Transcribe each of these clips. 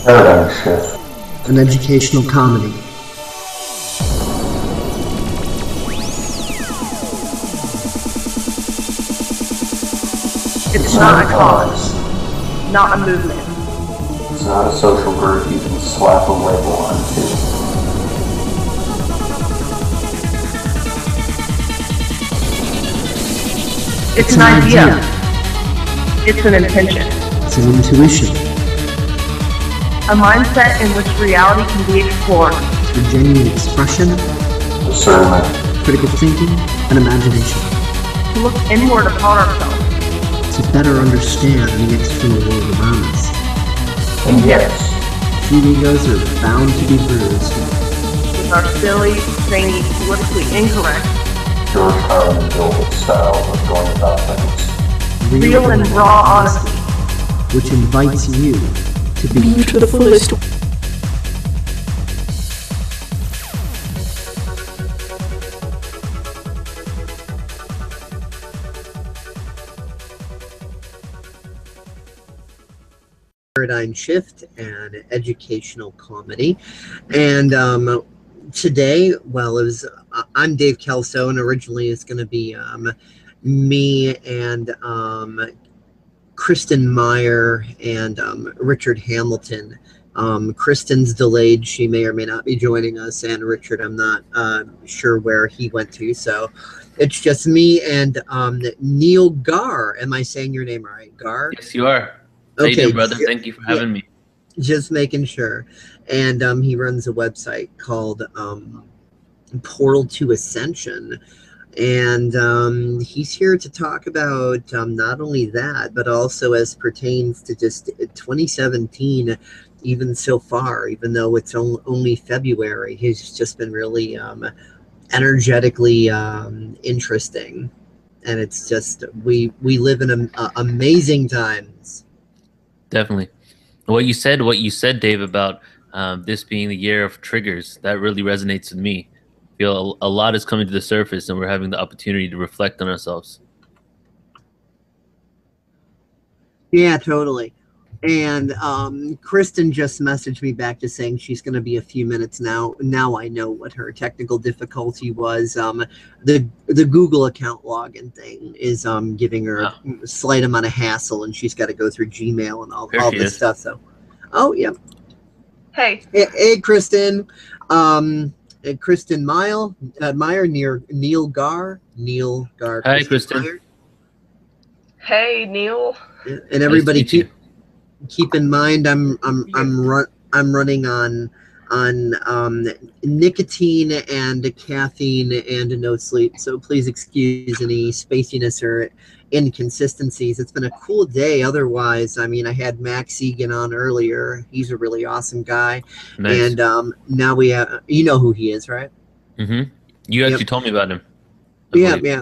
Paradigm Shift. An educational comedy. It's not a cause, not a movement. It's not a social group you can slap a label onto. It's an idea. It's an intention. It's an intuition. A mindset in which reality can be explored. It's a genuine expression, Discernment. critical thinking, and imagination. To look inward upon ourselves. To better understand the external world around us. And yes, Few egos are bound to be bruised. With our silly, zany, politically incorrect, George Carlin built style of going about things. real and raw honesty. Which invites you to be Be to the fullest. Paradigm Shift and educational comedy. And today, well, I'm Dave Kelso, and originally it's going to be me and Kristen Meyer and Richard Hamilton. Kristen's delayed. She may or may not be joining us, and Richard, I'm not sure where he went to. So it's just me and Neil Gaur. Am I saying your name right? Gaur? Yes, you are. How you doing, brother? Thank you for having me. Just making sure. And he runs a website called Portal to Ascension. And he's here to talk about not only that, but also as pertains to just 2017, even so far, even though it's only February, he's just been really energetically interesting. And it's just, we live in amazing times. Definitely. What you said, Dave, about this being the year of triggers, that really resonates with me. I feel a lot is coming to the surface, and we're having the opportunity to reflect on ourselves. Yeah, totally. And Kristen just messaged me back just saying she's going to be a few minutes now. Now I know what her technical difficulty was. The Google account login thing is giving her a slight amount of hassle, and she's got to go through Gmail and all this stuff. So, oh yeah. Hey, Kristen. Kristen Meyer near Neil Gaur. Neil Gaur. Hi, Kristen. Meyer. hey, Neil. And everybody Nice to meet you. keep in mind I'm running on nicotine and caffeine and no sleep, so please excuse any spaciness or inconsistencies. It's been a cool day otherwise. I mean, I had Max Egan on earlier. He's a really awesome guy. Nice. And now we have, you know who he is, right? Mm-hmm. You actually told me about him. Yeah.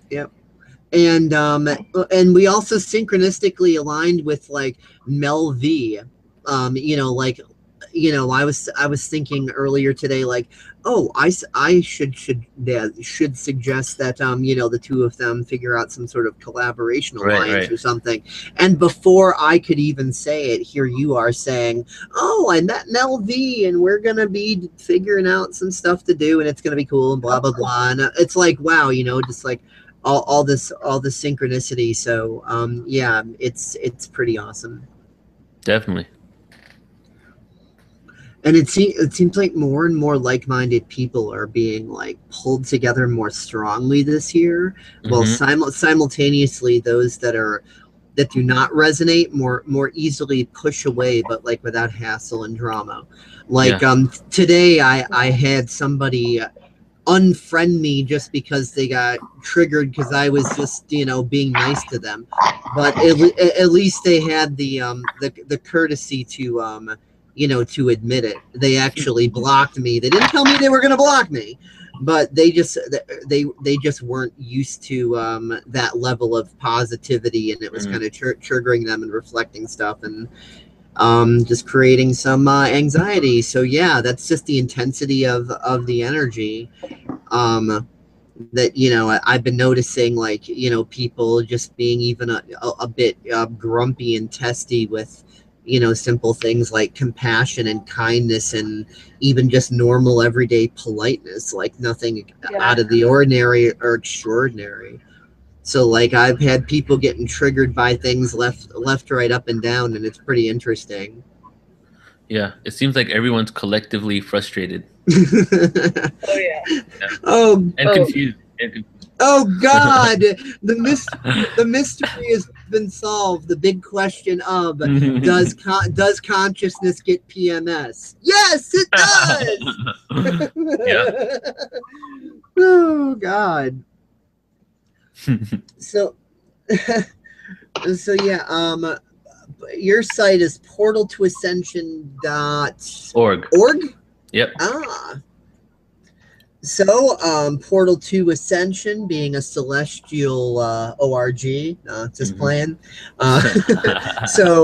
And we also synchronistically aligned with like Mel V. I was thinking earlier today, like, oh, I should suggest that the two of them figure out some sort of collaboration alliance or something. And before I could even say it, here you are saying, oh, I met Mel V and we're gonna be figuring out some stuff to do and it's gonna be cool and blah blah blah. And it's like, wow, just like all this synchronicity. So yeah, it's pretty awesome. Definitely. And it seems like more and more like-minded people are being like pulled together more strongly this year. Well, simultaneously, those that do not resonate more easily push away, but like without hassle and drama. Like today, I had somebody unfriend me just because they got triggered because I was just being nice to them. But at least they had the courtesy to to admit it. They actually blocked me. They didn't tell me they were going to block me, but they just weren't used to that level of positivity, and it was kind of triggering them and reflecting stuff and just creating some anxiety. So yeah, that's just the intensity of the energy that I've been noticing, like people just being even a bit grumpy and testy with simple things like compassion and kindness and even just normal everyday politeness, like nothing out of the ordinary or extraordinary. So like I've had people getting triggered by things left, right, up and down, and it's pretty interesting. Yeah, it seems like everyone's collectively frustrated. Oh yeah. Oh, and confused. Oh God, the mystery has been solved. The big question of does consciousness get PMS? Yes, it does. Yeah. Oh God. So yeah, your site is portaltoascension.org. Yep. So, Portal to Ascension being a celestial org, just playing. So,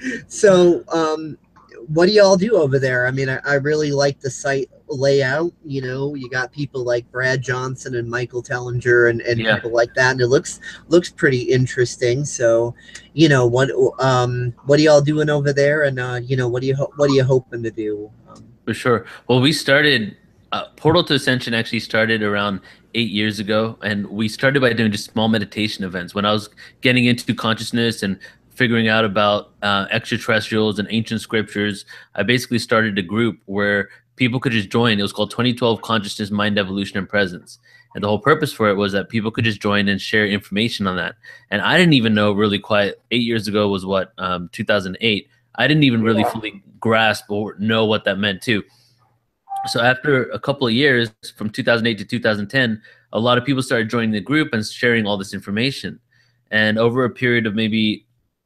what do y'all do over there? I mean, I really like the site layout. You got people like Brad Johnson and Michael Tellinger and people like that, and it looks pretty interesting. So, what are y'all doing over there, and what are you hoping to do? For sure. Well, we started. Portal to Ascension actually started around 8 years ago, and we started by doing just small meditation events. When I was getting into consciousness and figuring out about extraterrestrials and ancient scriptures, I basically started a group where people could just join. It was called 2012 Consciousness, Mind, Evolution, and Presence. And the whole purpose for it was that people could just join and share information on that. And I didn't even know really quite 8 years ago was what, 2008. I didn't even really fully grasp or know what that meant too. So after a couple of years, from 2008 to 2010, a lot of people started joining the group and sharing all this information. And over a period of maybe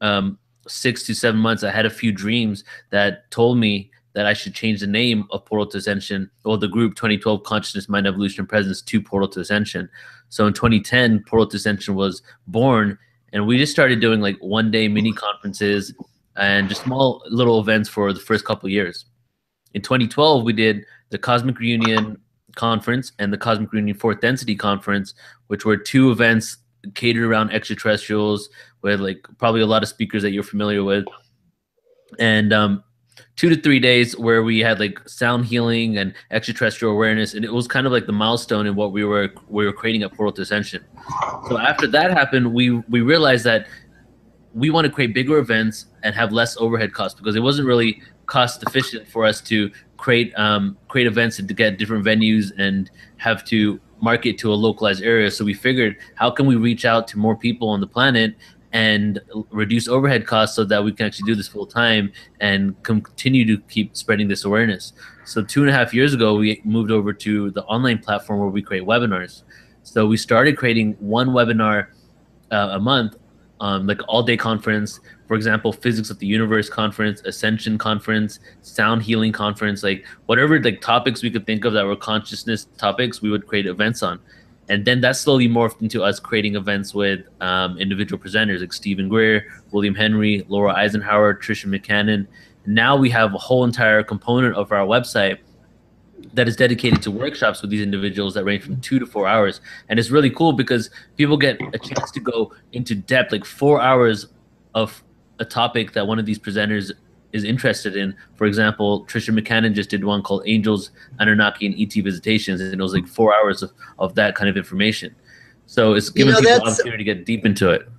6 to 7 months, I had a few dreams that told me that I should change the name of Portal to Ascension, or the group 2012 Consciousness, Mind, Evolution, and Presence, to Portal to Ascension. So in 2010, Portal to Ascension was born, and we just started doing like one-day mini conferences and just small little events for the first couple of years. In 2012, we did the Cosmic Reunion Conference and the Cosmic Reunion Fourth Density Conference, which were two events catered around extraterrestrials with like probably a lot of speakers that you're familiar with. And 2 to 3 days where we had like sound healing and extraterrestrial awareness. And it was kind of like the milestone in what we were creating at Portal to Ascension. So after that happened, we realized that we want to create bigger events and have less overhead costs, because it wasn't really cost efficient for us to create events and to get different venues and have to market to a localized area. So we figured, how can we reach out to more people on the planet and reduce overhead costs so that we can actually do this full time and continue to keep spreading this awareness. So 2.5 years ago, we moved over to the online platform where we create webinars. So we started creating one webinar a month, like an all-day conference. For example, Physics of the Universe conference, Ascension conference, Sound Healing conference, like whatever like topics we could think of that were consciousness topics, we would create events on. And then that slowly morphed into us creating events with individual presenters like Stephen Greer, William Henry, Laura Eisenhower, Tricia McCannon. Now we have a whole entire component of our website that is dedicated to workshops with these individuals that range from 2 to 4 hours. And it's really cool because people get a chance to go into depth, like 4 hours of a topic that one of these presenters is interested in. For example, Tricia McCannon just did one called Angels, Anunnaki, and ET Visitations, and it was like 4 hours of that kind of information. So it's giving people the opportunity to get deep into it.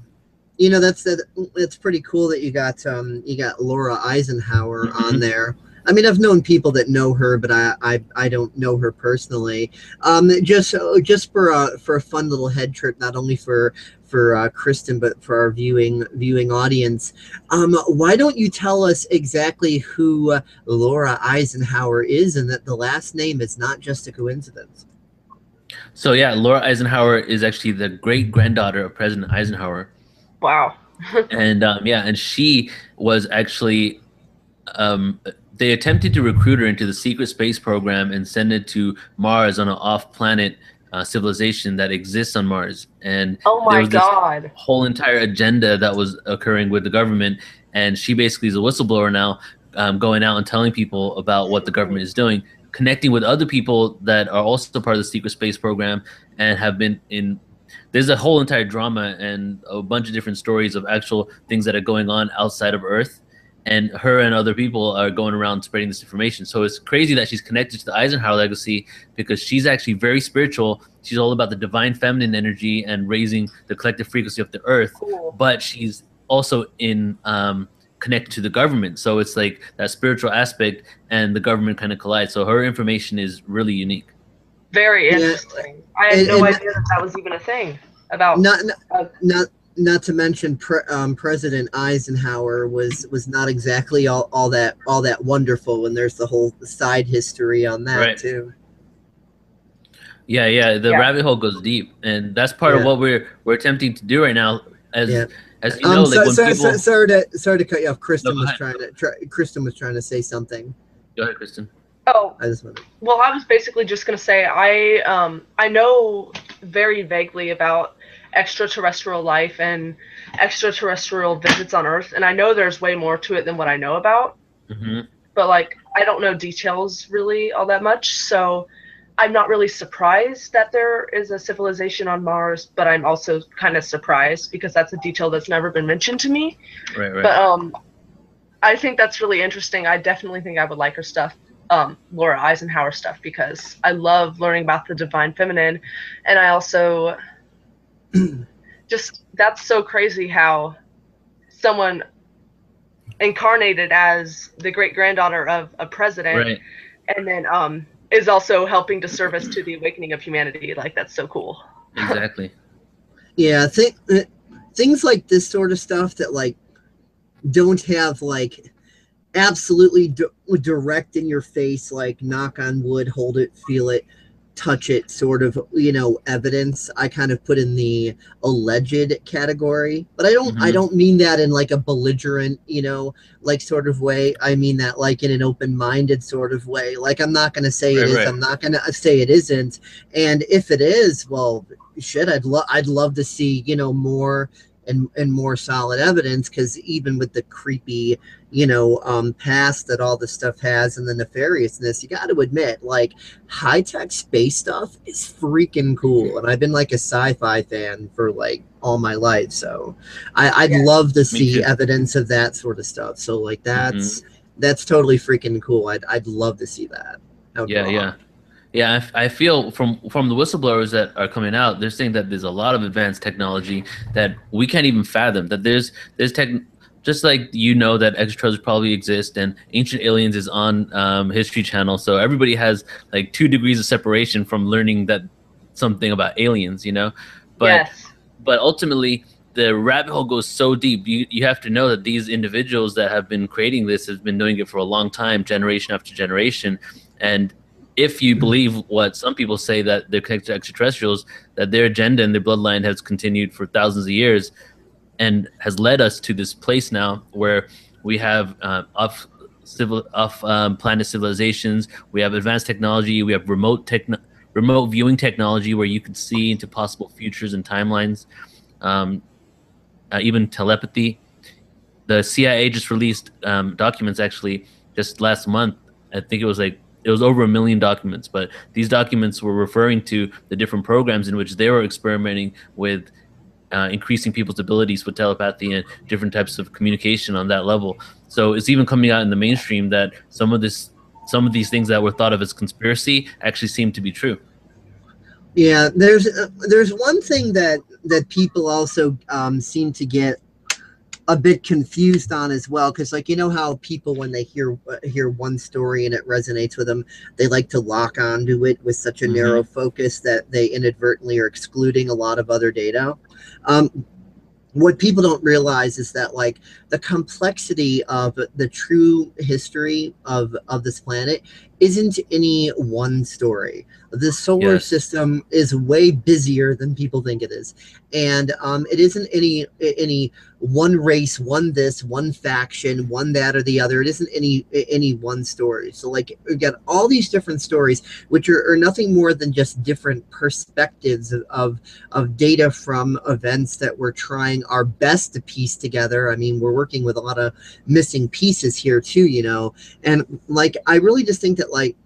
That's pretty cool that you got Laura Eisenhower on there. I mean, I've known people that know her, but I don't know her personally. Just for a fun little head trip, not only for Kristen, but for our viewing audience. Why don't you tell us exactly who Laura Eisenhower is, and that the last name is not just a coincidence? So yeah, Laura Eisenhower is actually the great granddaughter of President Eisenhower. Wow. And and she was actually they attempted to recruit her into the secret space program and send it to Mars on an off-planet civilization that exists on Mars. And oh my there was God, this whole entire agenda that was occurring with the government. And she basically is a whistleblower now, going out and telling people about what the government is doing, connecting with other people that are also part of the secret space program and have been in. There's a whole entire drama and a bunch of different stories of actual things that are going on outside of Earth. and her and other people are going around spreading this information. So it's crazy that she's connected to the Eisenhower legacy, because she's actually very spiritual. She's all about the divine feminine energy and raising the collective frequency of the earth. Cool. But she's also in connected to the government. So it's like that spiritual aspect and the government kind of collide. So her information is really unique. Very interesting. I had no idea that was even a thing about. Not to mention, President Eisenhower was not exactly all that wonderful, and there's the whole side history on that too. Yeah, the rabbit hole goes deep, and that's part of what we're attempting to do right now. As you know, like when people. Sorry to cut you off. Kristen was trying to say something. Go ahead, Kristen. Oh, I was basically just gonna say I know very vaguely about extraterrestrial life and extraterrestrial visits on Earth, and I know there's way more to it than what I know about. But like, I don't know details really all that much, so I'm not really surprised that there is a civilization on Mars, but I'm also kind of surprised because that's a detail that's never been mentioned to me. Right. But I think that's really interesting. I definitely think I would like her stuff, Laura Eisenhower stuff, because I love learning about the divine feminine, and I also just, that's so crazy how someone incarnated as the great-granddaughter of a president and then is also helping to service to the awakening of humanity. Like, that's so cool. Exactly. Yeah, things like this sort of stuff that like don't have like absolutely direct in your face, like knock on wood, hold it, feel it, touch it sort of, evidence, I kind of put in the alleged category. But I don't mean that in like a belligerent, like sort of way. I mean that like in an open-minded sort of way. Like, I'm not going to say it is, I'm not going to say it isn't. And if it is, well, shit, I'd love to see, more and more solid evidence, because even with the creepy, past that all this stuff has and the nefariousness, you got to admit, like, high-tech space stuff is freaking cool. And I've been like a sci-fi fan for like all my life, so I'd love to see evidence of that sort of stuff. So like that's totally freaking cool. I'd love to see that. Yeah, I feel from the whistleblowers that are coming out, they're saying that there's a lot of advanced technology that we can't even fathom. That there's tech, just like that extraterrestrials probably exist, and Ancient Aliens is on History Channel, so everybody has like 2 degrees of separation from learning that something about aliens, But ultimately, the rabbit hole goes so deep. You have to know that these individuals that have been creating this have been doing it for a long time, generation after generation, and if you believe what some people say, that they're connected to extraterrestrials, that their agenda and their bloodline has continued for thousands of years and has led us to this place now where we have off-planet civilizations, we have advanced technology, we have remote viewing technology where you can see into possible futures and timelines, even telepathy. The CIA just released documents actually just last month. I think it was over 1 million documents, but these documents were referring to the different programs in which they were experimenting with increasing people's abilities with telepathy and different types of communication on that level. So it's even coming out in the mainstream that some of these things that were thought of as conspiracy actually seem to be true. Yeah, there's one thing that people also seem to get a bit confused on as well, because like, how people, when they hear one story and it resonates with them, they like to lock onto it with such a narrow focus that they inadvertently are excluding a lot of other data. What people don't realize is that like the complexity of the true history of this planet isn't any one story. The solar system is way busier than people think it is, and it isn't any one race, one this, one faction, one that or the other. It isn't any one story. So like, we got all these different stories, which are nothing more than just different perspectives of data from events that we're trying our best to piece together. I mean, we're working with a lot of missing pieces here too, and like, I really just think that like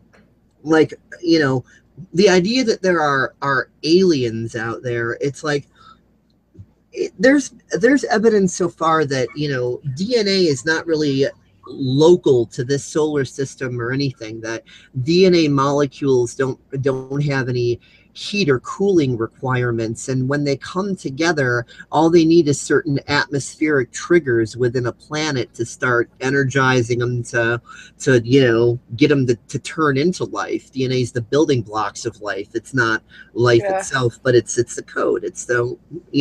the idea that there are aliens out there, it's like, there's evidence so far that DNA is not really local to this solar system or anything, that DNA molecules don't have any heat or cooling requirements, and when they come together, all they need is certain atmospheric triggers within a planet to start energizing them to get them to turn into life. DNA is the building blocks of life. It's not life itself, but it's the code. It's the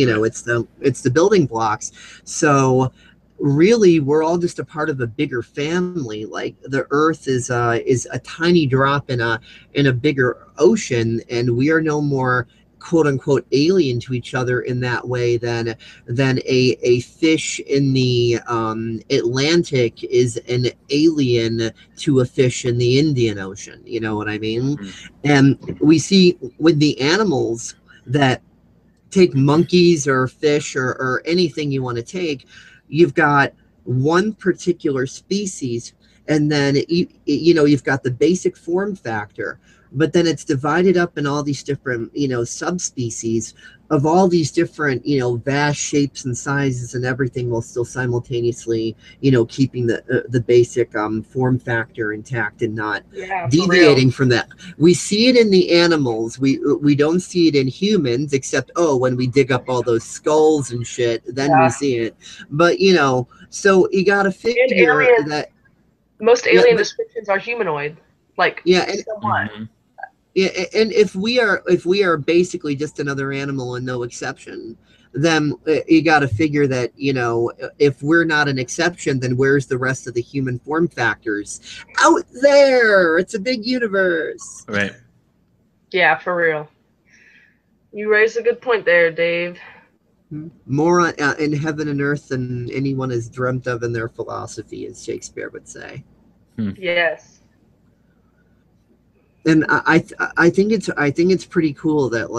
it's the building blocks. So really, we're all just a part of a bigger family. Like the Earth is a tiny drop in a bigger ocean, and we are no more quote unquote alien to each other in that way than a fish in the Atlantic is an alien to a fish in the Indian Ocean. You know what I mean? And we see with the animals that take monkeys or fish or anything you want to take, you've got one particular species, and then you've got the basic form factor, but then it's divided up in all these different subspecies of all these different vast shapes and sizes and everything, while still simultaneously keeping the basic form factor intact and not deviating from that. We see it in the animals. We don't see it in humans, except when we dig up all those skulls and shit, then we see it. But so you gotta figure that most alien descriptions are humanoid, like somewhat. Yeah, and if we are basically just another animal and no exception, then you got to figure that if we're not an exception, then where's the rest of the human form factors? Out there. It's a big universe. Right. Yeah, for real. You raised a good point there, Dave. More in heaven and earth than anyone has dreamt of in their philosophy, as Shakespeare would say. Yes. And I think it's pretty cool that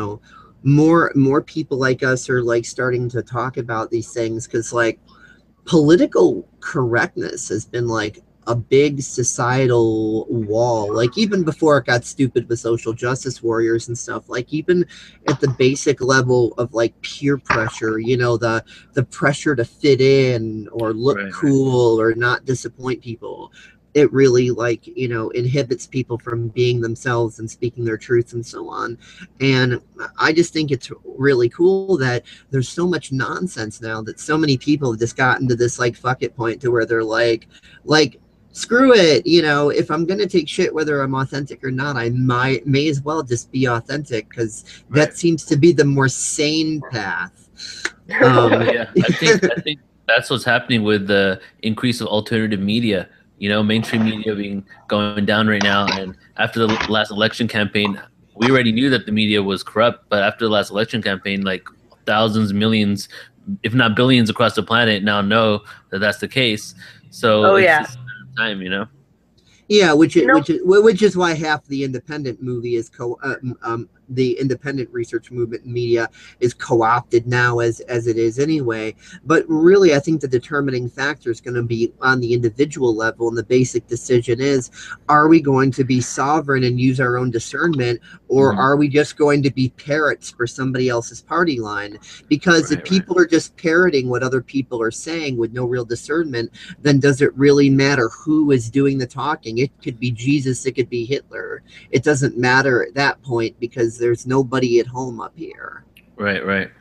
more people like us are starting to talk about these things, because political correctness has been a big societal wall, even before it got stupid with social justice warriors and stuff. Even at the basic level of peer pressure, the pressure to fit in or look cool or not disappoint people, it really inhibits people from being themselves and speaking their truths and so on. And I just think it's really cool that there's so much nonsense now, that so many people have just gotten to this fuck it point to where they're like screw it, if I'm gonna take shit whether I'm authentic or not, I may as well just be authentic, because that seems to be the more sane path. I think that's what's happening with the increase of alternative media. Mainstream media going down right now. And after the last election campaign, we already knew that the media was corrupt. But after the last election campaign, thousands, millions, if not billions across the planet now know that that's the case. So it's just a matter of time, Yeah, which is why half the independent movie is the independent research movement media is co-opted now as it is anyway. But really, I think the determining factor is going to be on the individual level, and the basic decision is: are we going to be sovereign and use our own discernment, or are we just going to be parrots for somebody else's party line? Because if people are just parroting what other people are saying with no real discernment, then does it really matter who is doing the talking? It could be Jesus, it could be Hitler. It doesn't matter at that point, because there's nobody at home up here. Right.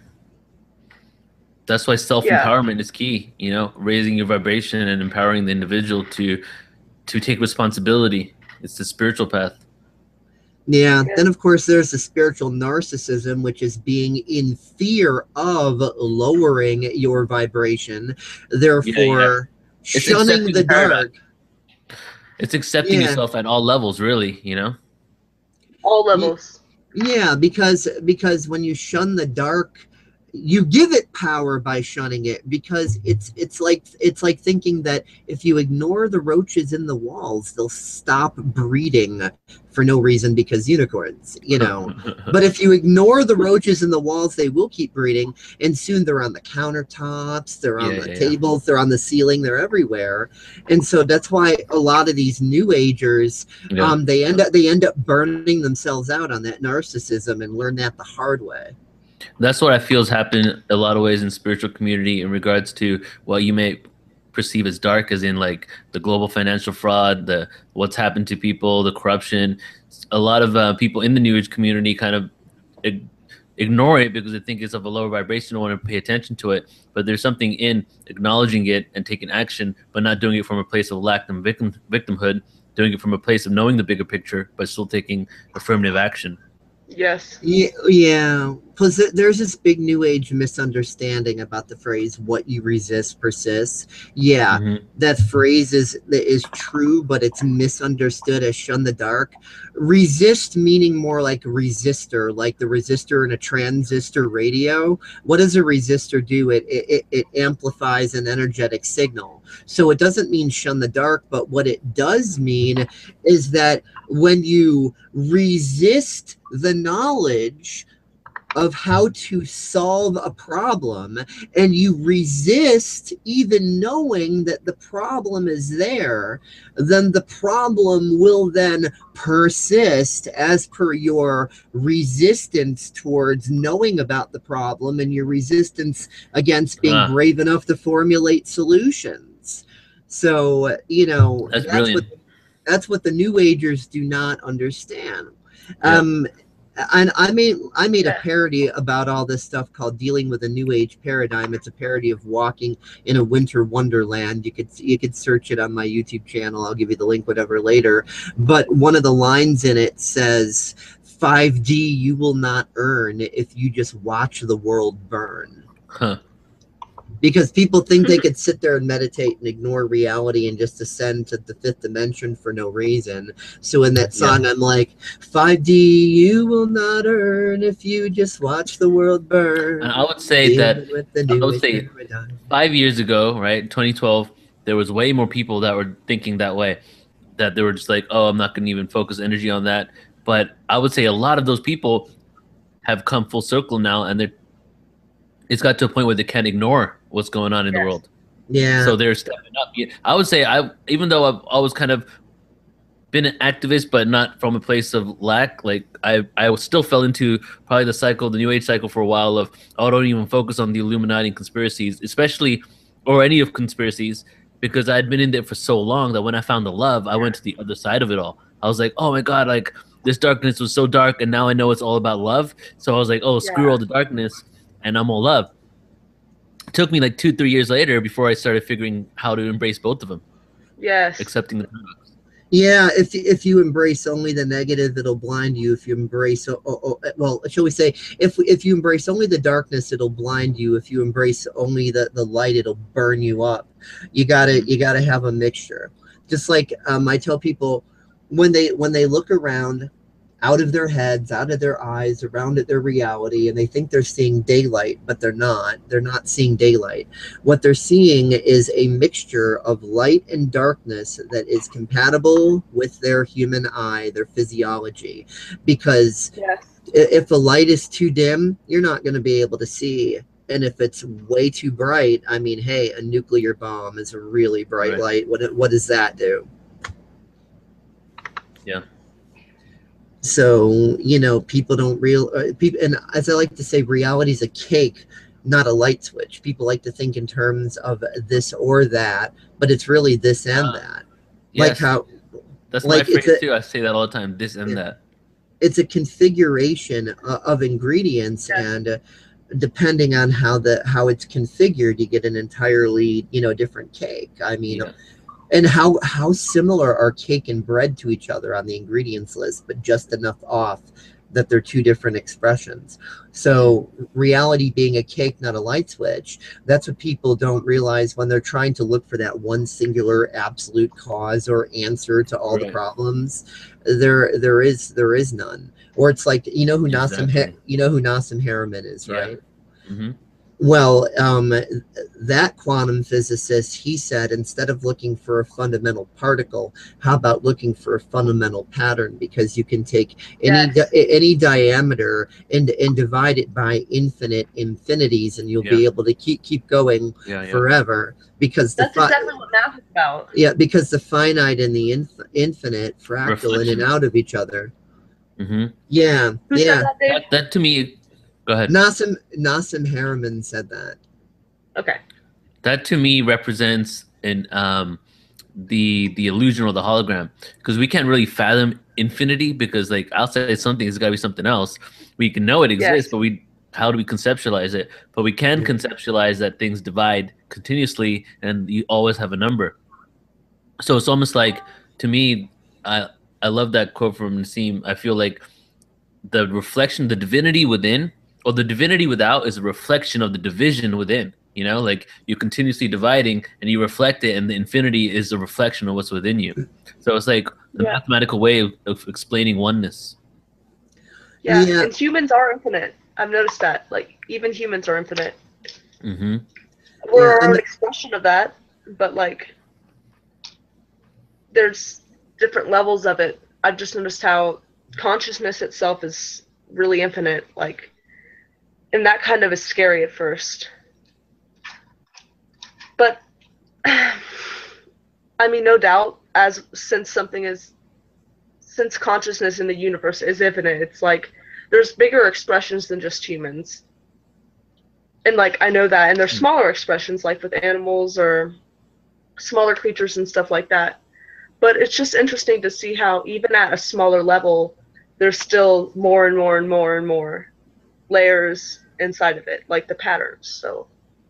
That's why self-empowerment is key, raising your vibration and empowering the individual to take responsibility. It's the spiritual path. Yeah. Then, of course, there's the spiritual narcissism, which is being in fear of lowering your vibration, therefore shunning the dark. It's accepting yourself at all levels, really, All levels. Yeah, because when you shun the dark, you give it power by shunning it, because it's like thinking that if you ignore the roaches in the walls, they'll stop breeding for no reason, because unicorns, But if you ignore the roaches in the walls, they will keep breeding, and soon they're on the countertops, they're on the tables, they're on the ceiling, they're everywhere. And so that's why a lot of these new agers, they end up burning themselves out on that narcissism, and learn that the hard way. That's what I feel has happened a lot of ways in spiritual community in regards to, well, you may perceive as dark, as in like the global financial fraud, the what's happened to people, the corruption. A lot of people in the New Age community kind of ignore it because they think it's of a lower vibration, don't want to pay attention to it. But there's something in acknowledging it and taking action, but not doing it from a place of lack and victimhood, doing it from a place of knowing the bigger picture, but still taking affirmative action. Yes. Yeah. Because there's this big New Age misunderstanding about the phrase "what you resist persists." Yeah, that phrase is true, but it's misunderstood as "shun the dark." Resist meaning more like resistor, like the resistor in a transistor radio. What does a resistor do? It amplifies an energetic signal. So it doesn't mean shun the dark, but what it does mean is that when you resist the knowledge of how to solve a problem, and you resist even knowing that the problem is there, then the problem will then persist as per your resistance towards knowing about the problem and your resistance against being brave enough to formulate solutions. So, you know, that's what the New Agers do not understand. And I made a parody about all this stuff called "Dealing with a New Age Paradigm." It's a parody of walking in a winter wonderland. You could search it on my YouTube channel. I'll give you the link, whatever, later. But one of the lines in it says, "5D you will not earn if you just watch the world burn." Because people think they could sit there and meditate and ignore reality and just ascend to the fifth dimension for no reason. So in that song, I'm like, 5D you will not earn if you just watch the world burn. And I would say that 5 years ago, right, 2012, there was way more people that were thinking that way, that they were just like, oh, I'm not going to even focus energy on that. But I would say a lot of those people have come full circle now, and it's got to a point where they can't ignore what's going on in the world. Yeah. So they're stepping up. I would say even though I've always kind of been an activist, but not from a place of lack, like I still fell into probably the New Age cycle for a while of, oh, don't even focus on the Illuminati and conspiracies, especially, or any of conspiracies, because I'd been in there for so long that when I found the love, I went to the other side of it all. I was like, oh my God, like this darkness was so dark, and now I know it's all about love. So I was like, oh, screw all the darkness, and I'm all love. It took me like 2-3 years later before I started figuring how to embrace both of them. Yes. Accepting the paradox. Yeah, if you embrace only the negative, it'll blind you. If you embrace, well, shall we say, if you embrace only the darkness, it'll blind you. If you embrace only the light, it'll burn you up. You gotta have a mixture. Just like I tell people, when they look around, out of their heads, out of their eyes, around at their reality, and they think they're seeing daylight, but they're not. They're not seeing daylight. What they're seeing is a mixture of light and darkness that is compatible with their human eye, their physiology. Because if the light is too dim, you're not going to be able to see. And if it's way too bright, I mean, hey, a nuclear bomb is a really bright light. What does that do? Yeah. So, you know, people don't and as I like to say, reality is a cake, not a light switch. People like to think in terms of this or that, but it's really this and that. Yes. Like how that's my phrase too. I say that all the time, this and that. It's a configuration of ingredients, and depending on how it's configured, you get an entirely, you know, different cake. I mean, and how similar are cake and bread to each other on the ingredients list, but just enough off that they're two different expressions. So reality being a cake, not a light switch, that's what people don't realize when they're trying to look for that one singular absolute cause or answer to all the problems. There is none. Or it's like, you know who Nassim Haramein is, right? Mm-hmm. Well, that quantum physicist, he said, instead of looking for a fundamental particle, how about looking for a fundamental pattern? Because you can take any diameter and divide it by infinite infinities, and you'll be able to keep going forever. Because that's exactly what math is about. Yeah, because the finite and the infinite fractal in and out of each other. Mm-hmm. Yeah, Who said that, Dave? That to me. Go ahead. Nassim Haramein said that. Okay. That to me represents and the illusion or the hologram, because we can't really fathom infinity, because like outside something, it's got to be something else. We can know it exists, Yes. but how do we conceptualize it? But we can conceptualize that things divide continuously, and you always have a number. So it's almost like, to me, I love that quote from Nassim. I feel like the reflection, the divinity within, or the divinity without, is a reflection of the division within. You know, like you're continuously dividing and you reflect it, and the infinity is a reflection of what's within you. So it's like the Yeah. mathematical way of explaining oneness. Yeah. Yeah. And humans are infinite. I've noticed that. Like, even humans are infinite. Mm-hmm. We're Yeah, our and own expression of that, but like, there's different levels of it. I've just noticed how consciousness itself is really infinite, like, and that kind of is scary at first. But I mean, no doubt, since consciousness in the universe is infinite, it's like there's bigger expressions than just humans. And like, I know that, and there's smaller expressions, like with animals or smaller creatures and stuff like that. But it's just interesting to see how even at a smaller level, there's still more and more and more and more layers inside of it, like the patterns. So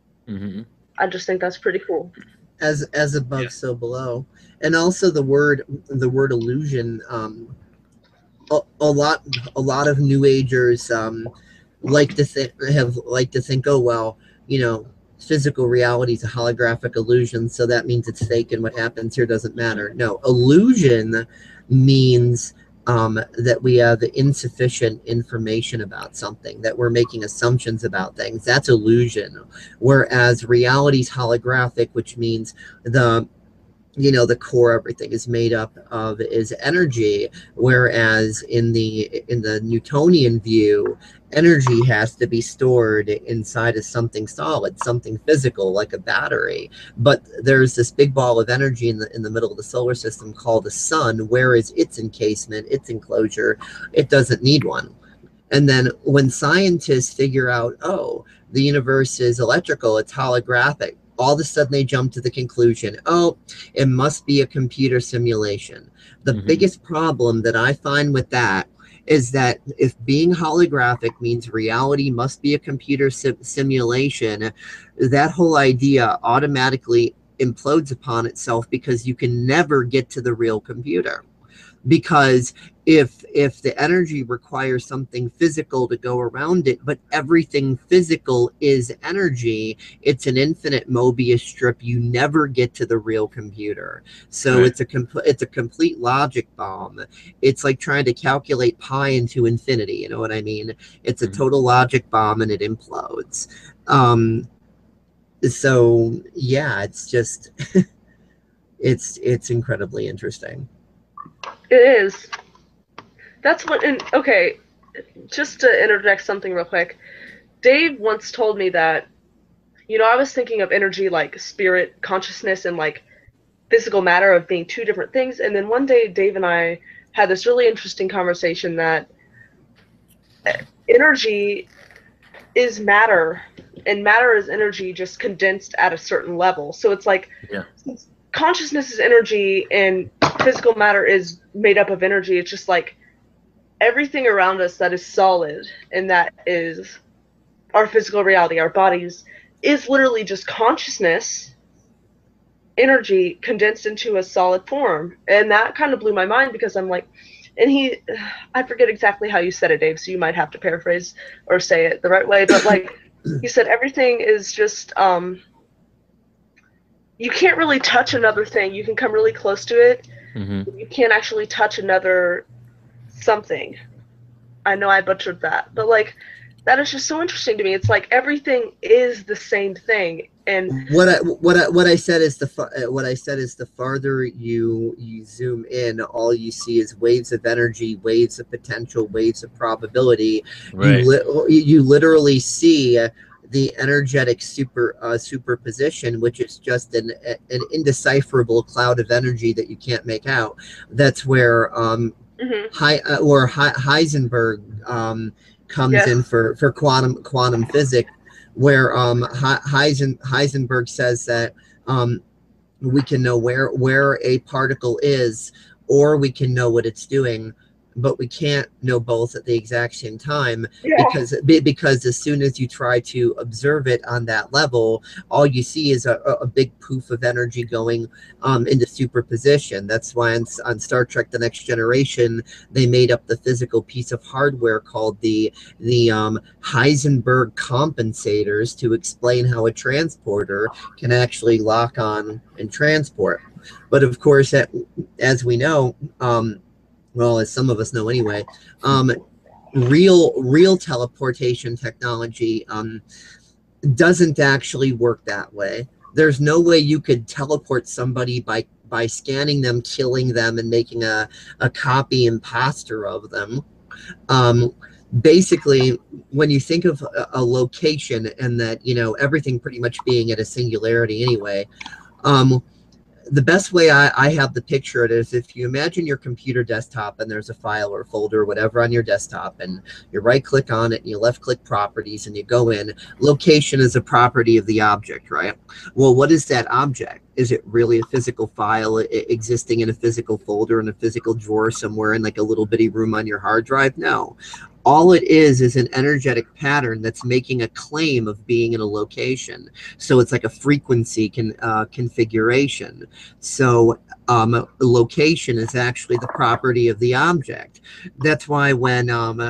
I just think that's pretty cool. As above, so below. And also the word illusion. A lot of New Agers like to think, oh well, physical reality is a holographic illusion, so that means it's fake, and what happens here doesn't matter. No, illusion means that we have insufficient information about something, that we're making assumptions about things. That's illusion. Whereas reality is holographic, which means the core everything is made up of is energy, whereas in the Newtonian view, energy has to be stored inside of something solid, something physical, like a battery. But there's this big ball of energy in the middle of the solar system called the sun, whereas its encasement, its enclosure, it doesn't need one. And then when scientists figure out, oh, the universe is electrical, it's holographic, all of a sudden they jump to the conclusion, oh, it must be a computer simulation. The biggest problem that I find with that is that if being holographic means reality must be a computer simulation, that whole idea automatically implodes upon itself, because you can never get to the real computer. Because if the energy requires something physical to go around it, but everything physical is energy, it's an infinite Mobius strip. You never get to the real computer. So it's a complete logic bomb. It's like trying to calculate pi into infinity. You know what I mean? It's a total logic bomb, and it implodes. So yeah, it's just it's incredibly interesting. It is. That's what, and okay, just to interject something real quick. Dave once told me that, I was thinking of energy like spirit, consciousness, and like physical matter of being two different things. And then one day, Dave and I had this really interesting conversation that energy is matter, and matter is energy just condensed at a certain level. So it's like, consciousness is energy and physical matter is made up of energy. It's just like everything around us that is solid, and that is our physical reality, our bodies, is literally just consciousness, energy condensed into a solid form. And that kind of blew my mind, because I'm like, and I forget exactly how you said it, Dave, so you might have to paraphrase or say it the right way, but like, he said everything is just, you can't really touch another thing. You can come really close to it. You can't actually touch another something. I know I butchered that, but like, that is just so interesting to me. It's like everything is the same thing. And what I said is the farther you zoom in, all you see is waves of energy, waves of potential, waves of probability. You literally see the energetic superposition, which is just an indecipherable cloud of energy that you can't make out. That's where Heisenberg comes in for quantum physics, where Heisenberg says that we can know where a particle is, or we can know what it's doing, but we can't know both at the exact same time. Yeah. Because as soon as you try to observe it on that level, all you see is a big poof of energy going into superposition. That's why on Star Trek The Next Generation, they made up the physical piece of hardware called the Heisenberg compensators to explain how a transporter can actually lock on and transport. But of course, as we know, well, as some of us know anyway, real teleportation technology doesn't actually work that way. There's no way you could teleport somebody by scanning them, killing them, and making a copy imposter of them. Basically, when you think of a location and that, you know, everything pretty much being at a singularity anyway, the best way I have to picture it is if you imagine your computer desktop and there's a file or folder or whatever on your desktop, and you right click on it and you left click properties and you go in. Location is a property of the object, right? Well, what is that object? Is it really a physical file existing in a physical folder in a physical drawer somewhere in like a little bitty room on your hard drive? No. All it is an energetic pattern that's making a claim of being in a location. So it's like a frequency configuration. So location is actually the property of the object. That's why when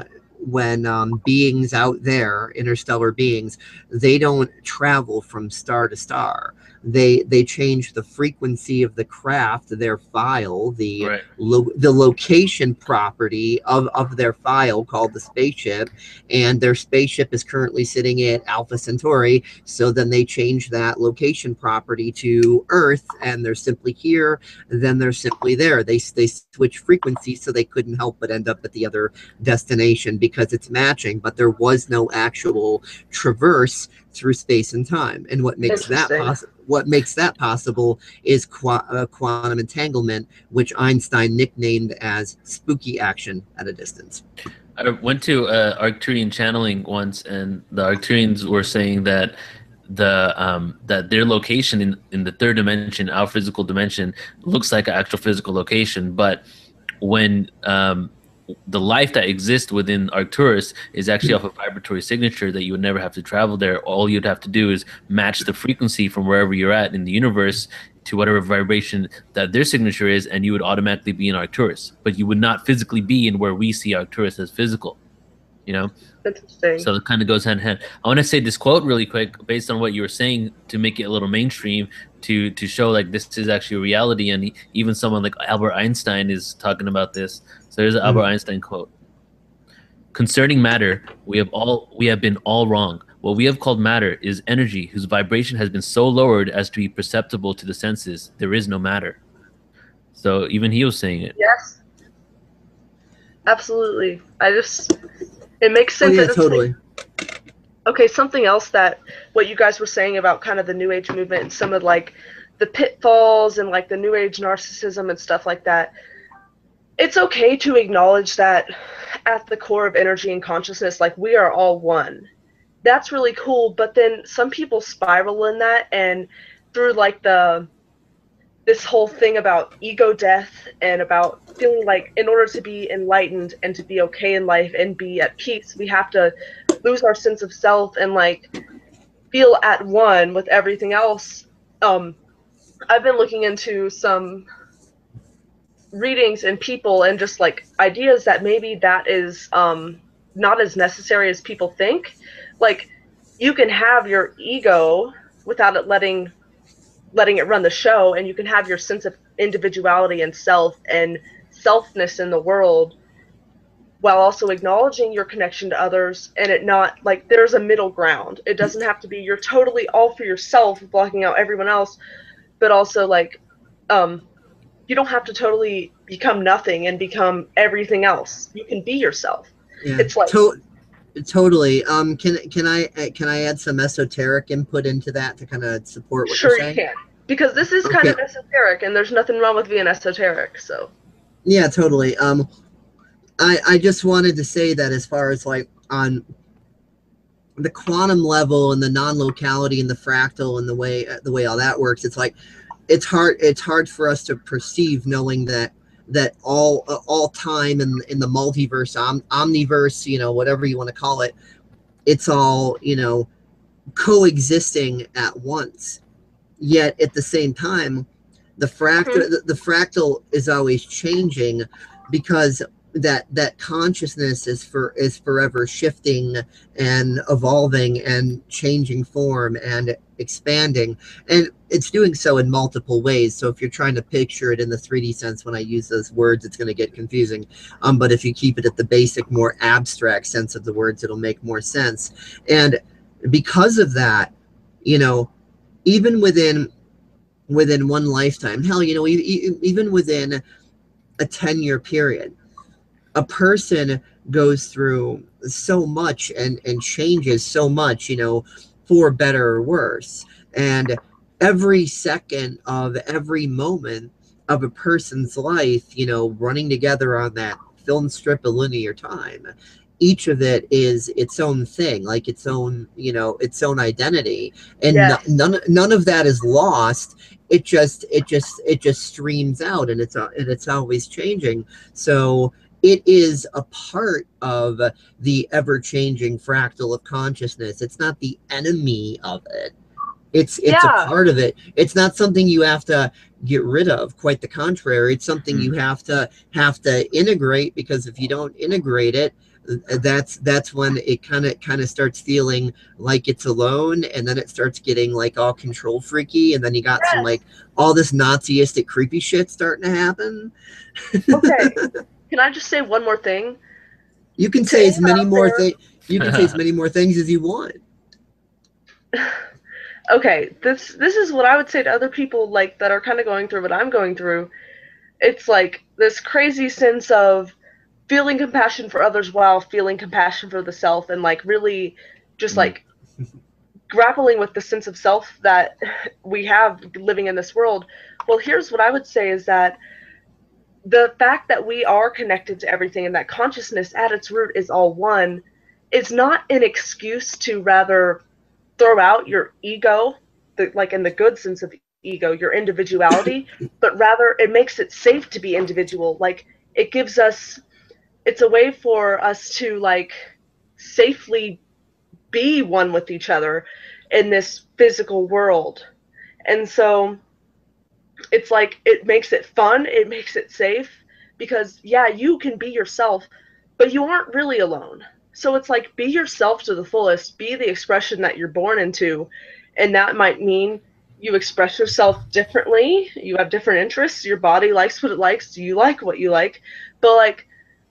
beings out there, interstellar beings, they don't travel from star to star. They change the frequency of the craft, their file, the location property of their file called the spaceship, and their spaceship is currently sitting at Alpha Centauri. So then they change that location property to Earth, and they're simply here. Then they're simply there. They switch frequency, so they couldn't help but end up at the other destination because it's matching. But there was no actual traverse through space and time. And what makes that possible? What makes that possible is quantum entanglement, which Einstein nicknamed as spooky action at a distance. I went to Arcturian channeling once, and the Arcturians were saying that that their location in the third dimension, our physical dimension, looks like an actual physical location, but when the life that exists within Arcturus is actually off a vibratory signature that you would never have to travel there. All you'd have to do is match the frequency from wherever you're at in the universe to whatever vibration that their signature is, and you would automatically be in Arcturus. But you would not physically be in where we see Arcturus as physical, you know? Interesting. So it kind of goes hand in hand. I want to say this quote really quick based on what you were saying to make it a little mainstream, to show like this is actually a reality, and even someone like Albert Einstein is talking about this. So here's an Albert Einstein quote. Concerning matter, we have been all wrong. What we have called matter is energy whose vibration has been so lowered as to be perceptible to the senses. There is no matter. So even he was saying it. Yes. Absolutely. It makes sense. Oh, yeah, totally. Okay, something else that what you guys were saying about kind of the New Age movement and some of like the pitfalls and like the New Age narcissism and stuff like that. It's okay to acknowledge that at the core of energy and consciousness, like we are all one. That's really cool. But then some people spiral in that, and through like this whole thing about ego death and about feeling like in order to be enlightened and to be okay in life and be at peace, we have to lose our sense of self and like feel at one with everything else. I've been looking into some readings and people and just like ideas that maybe that is not as necessary as people think. Like you can have your ego without it letting it run the show, and you can have your sense of individuality and self and selfness in the world while also acknowledging your connection to others, and it not like there's a middle ground. It doesn't have to be you're totally all for yourself, blocking out everyone else, but also like you don't have to totally become nothing and become everything else. You can be yourself. Yeah, it's like totally. Can I add some esoteric input into that to kind of support what you're saying? Sure, you can. Because this is kind of esoteric, and there's nothing wrong with being esoteric. So. Yeah, totally. I just wanted to say that as far as like on the quantum level and the non-locality and the fractal and the way all that works, it's like it's hard for us to perceive, knowing that all time in the multiverse, omniverse, you know, whatever you want to call it, it's all, you know, coexisting at once. Yet at the same time, the fractal is always changing, because that consciousness is forever shifting and evolving and changing form and expanding, and it's doing so in multiple ways. So if you're trying to picture it in the 3D sense, when I use those words, it's going to get confusing, but if you keep it at the basic, more abstract sense of the words, it'll make more sense. And because of that, you know, even within one lifetime, hell, you know, even within a 10-year period, a person goes through so much and changes so much, you know, for better or worse. And every second of every moment of a person's life, you know, running together on that film strip of linear time, each of it is its own thing, like its own, you know, its own identity. And none of that is lost. It just streams out, and it's always changing. So it is a part of the ever-changing fractal of consciousness. It's not the enemy of it. It's a part of it. It's not something you have to get rid of. Quite the contrary. It's something you have to integrate, because if you don't integrate it, that's when it kind of starts feeling like it's alone, and then it starts getting like all control freaky, and then you got some like all this Naziistic creepy shit starting to happen. Okay. Can I just say one more thing? You can say as many more things. You can say as many more things as you want. Okay, this is what I would say to other people like that are kind of going through what I'm going through. It's like this crazy sense of feeling compassion for others while feeling compassion for the self, and like really just like grappling with the sense of self that we have living in this world. Well, here's what I would say is that the fact that we are connected to everything, and that consciousness at its root is all one, is not an excuse to rather throw out your ego, like in the good sense of ego, your individuality, but rather it makes it safe to be individual. Like it gives us, it's a way for us to like safely be one with each other in this physical world. And so it's like, it makes it fun, it makes it safe, because yeah, you can be yourself, but you aren't really alone. So it's like, be yourself to the fullest, be the expression that you're born into. And that might mean you express yourself differently, you have different interests, your body likes what it likes, you like what you like, but like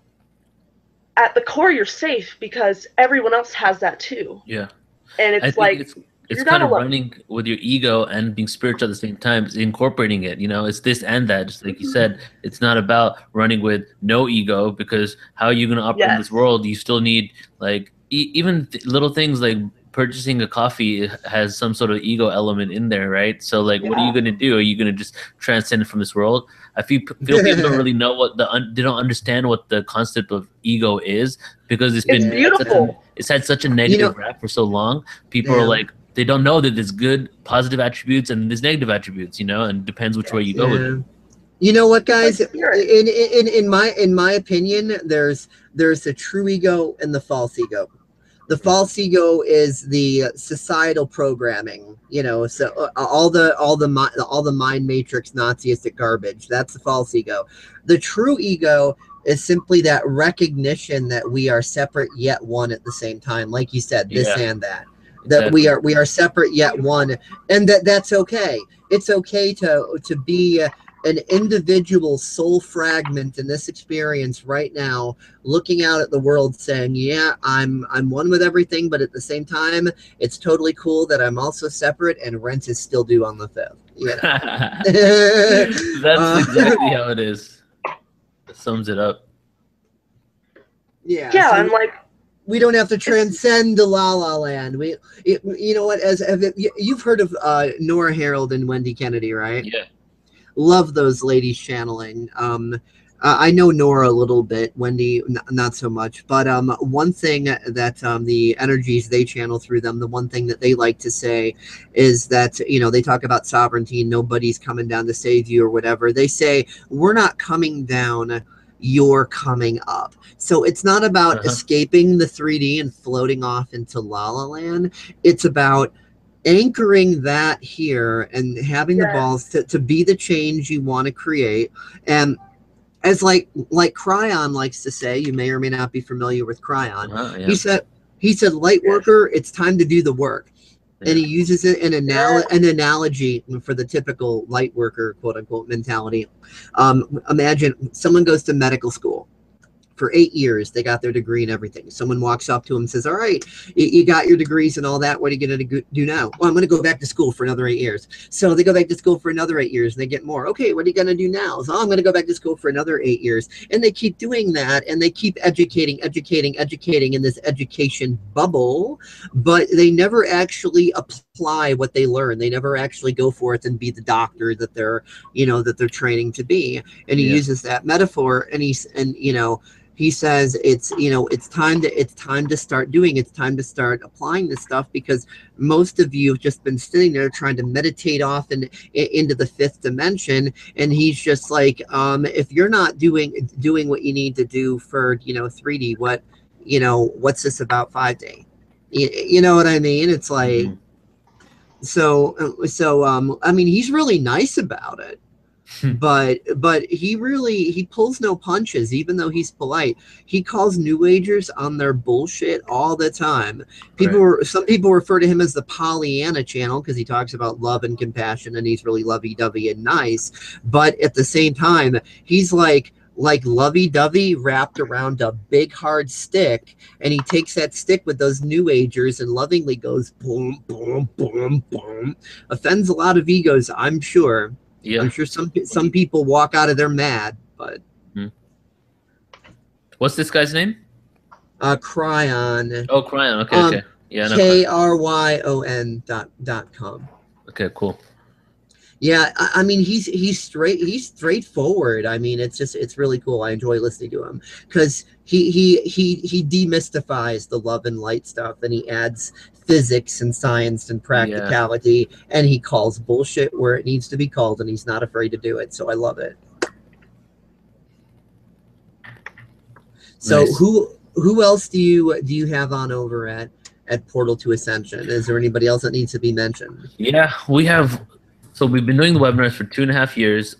at the core you're safe because everyone else has that too. Yeah. And it's like, it's kind of running with your ego and being spiritual at the same time. It's incorporating it, you know, it's this and that, just like you said. It's not about running with no ego, because how are you going to operate in this world? You still need like even little things like purchasing a coffee has some sort of ego element in there, right? So like, what are you going to do? Are you going to just transcend from this world? I feel people don't really know what they don't understand what the concept of ego is, because it's been beautiful. It's had such a negative rap for so long. People are like, they don't know that there's good positive attributes and there's negative attributes, you know, and it depends which way you go with it. You know what, guys? In my opinion, there's a true ego and the false ego. The false ego is the societal programming, you know. So all the mind matrix Naziistic garbage. That's the false ego. The true ego is simply that recognition that we are separate yet one at the same time. Like you said, this and that. That we are separate yet one, and that's okay. It's okay to be an individual soul fragment in this experience right now, looking out at the world saying, yeah, I'm one with everything, but at the same time, it's totally cool that I'm also separate and rent is still due on the 5th. You know? That's exactly how it is. That sums it up. Yeah. Yeah, so I'm like, we don't have to transcend the La La Land. You know what? You've heard of Nora Harold and Wendy Kennedy, right? Yeah. Love those ladies channeling. I know Nora a little bit, Wendy not so much. But one thing that the energies they channel through them, the one thing that they like to say is that, you know, they talk about sovereignty and nobody's coming down to save you or whatever. They say, we're not coming down, you're coming up. So it's not about escaping the 3D and floating off into La La Land. It's about anchoring that here and having the balls to be the change you want to create. And as like Cryon likes to say, you may or may not be familiar with Cryon. He said, light worker, it's time to do the work. And he uses it in an analogy for the typical light worker, quote unquote, mentality. Imagine someone goes to medical school. For 8 years, they got their degree and everything. Someone walks up to him and says, all right, you got your degrees and all that. What are you going to do now? Well, I'm going to go back to school for another 8 years. So they go back to school for another 8 years and they get more. Okay, what are you going to do now? So I'm going to go back to school for another 8 years. And they keep doing that and they keep educating in this education bubble, but they never actually apply what they learn. They never actually go forth and be the doctor that they're, you know, that they're training to be. And he uses that metaphor and he says it's, you know, it's time to start doing, it's time to start applying this stuff, because most of you have just been sitting there trying to meditate off into the 5th dimension. And he's just like, if you're not doing what you need to do for, you know, 3D, what, you know, what's this about 5D? You know what I mean? It's like, so I mean, he's really nice about it. but he pulls no punches, even though he's polite. He calls New Agers on their bullshit all the time. Some people refer to him as the Pollyanna channel because he talks about love and compassion and he's really lovey-dovey and nice. But at the same time, he's like lovey-dovey wrapped around a big hard stick, and he takes that stick with those New Agers and lovingly goes boom, boom, boom, boom. Offends a lot of egos, I'm sure. Yeah. I'm sure some people walk out of there mad, but what's this guy's name? Cryon. Oh, Cryon. Okay. Yeah. KRYON.com. Okay, cool. Yeah, I mean he's straightforward. I mean, it's really cool. I enjoy listening to him because he demystifies the love and light stuff, and he adds physics and science and practicality, and he calls bullshit where it needs to be called, and he's not afraid to do it. So I love it. So nice. Who else do you have on over at Portal to Ascension? Is there anybody else that needs to be mentioned? Yeah, we have. So we've been doing the webinars for 2.5 years.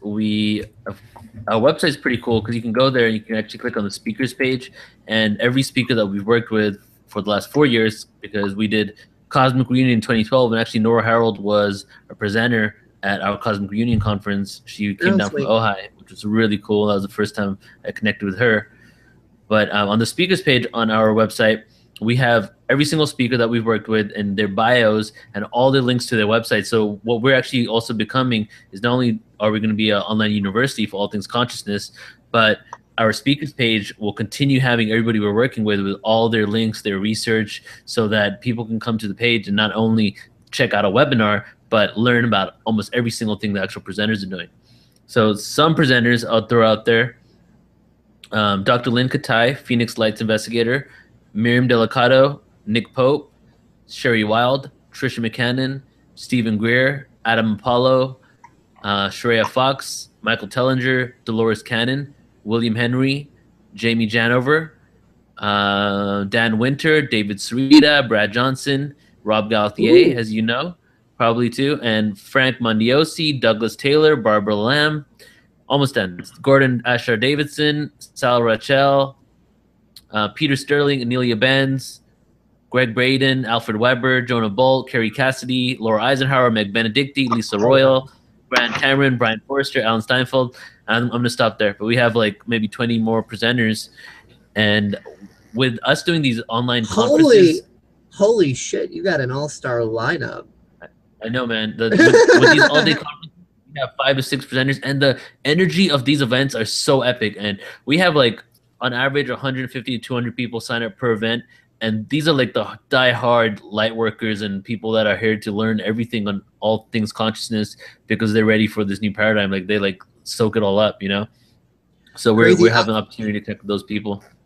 Our website's pretty cool because you can go there and you can actually click on the speakers page, and every speaker that we've worked with for the last 4 years, because we did Cosmic Reunion in 2012, and actually Nora Harold was a presenter at our Cosmic Reunion conference. She came down from Ojai, which was really cool. That was the first time I connected with her. But on the speakers page on our website, we have every single speaker that we've worked with and their bios and all the links to their website. So what we're actually also becoming is not only are we going to be an online university for all things consciousness, but our speakers page will continue having everybody we're working with all their links, their research, so that people can come to the page and not only check out a webinar, but learn about almost every single thing the actual presenters are doing. So some presenters I'll throw out there. Dr. Lynn Katai, Phoenix Lights Investigator, Miriam Delicado, Nick Pope, Sherry Wild, Trisha McCannon, Stephen Greer, Adam Apollo, Shreya Fox, Michael Tellinger, Dolores Cannon, William Henry, Jamie Janover, Dan Winter, David Sarita, Brad Johnson, Rob Gauthier, as you know, probably too, and Frank Mondiosi, Douglas Taylor, Barbara Lamb, almost done. Gordon Ashar Davidson, Sal Rachel, Peter Sterling, Amelia Benz, Greg Braden, Alfred Weber, Jonah Bolt, Kerry Cassidy, Laura Eisenhower, Meg Benedicti, Lisa Royal, Grant Cameron, Brian Forrester, Alan Steinfeld. I'm going to stop there. But we have like maybe 20 more presenters. And with us doing these online conferences. Holy shit, you got an all-star lineup. I know, man. With these all-day conferences, we have 5 to 6 presenters. And the energy of these events are so epic. And we have like, on average, 150 to 200 people sign up per event. And these are like the die-hard light workers and people that are here to learn everything on all things consciousness because they're ready for this new paradigm. Like they like soak it all up, you know? So Crazy. we're having an opportunity to connect with those people.